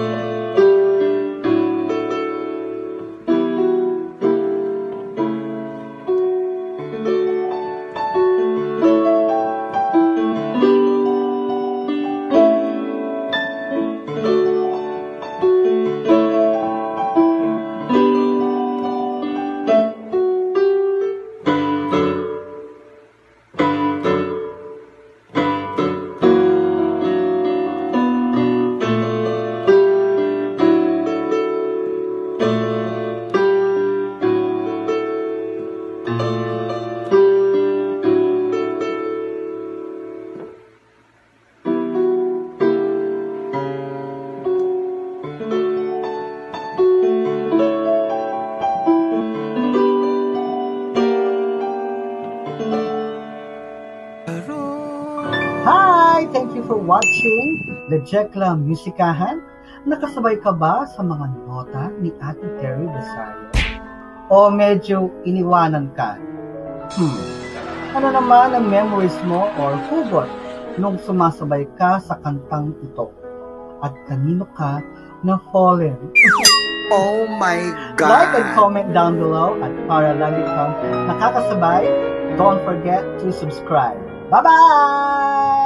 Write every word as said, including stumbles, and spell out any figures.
Thank you for watching the Jekla Musikahan. Nakasabay ka ba sa mga nota ni Ate Terry Besario? O medyo iniwanan ka? Hmm. Ano naman ang memories mo or hugot nung sumasabay ka sa kantang ito? At kanino ka na-fallen? Oh my God! Like and comment down below at para lagi kang nakakasabay, don't forget to subscribe. Bye-bye!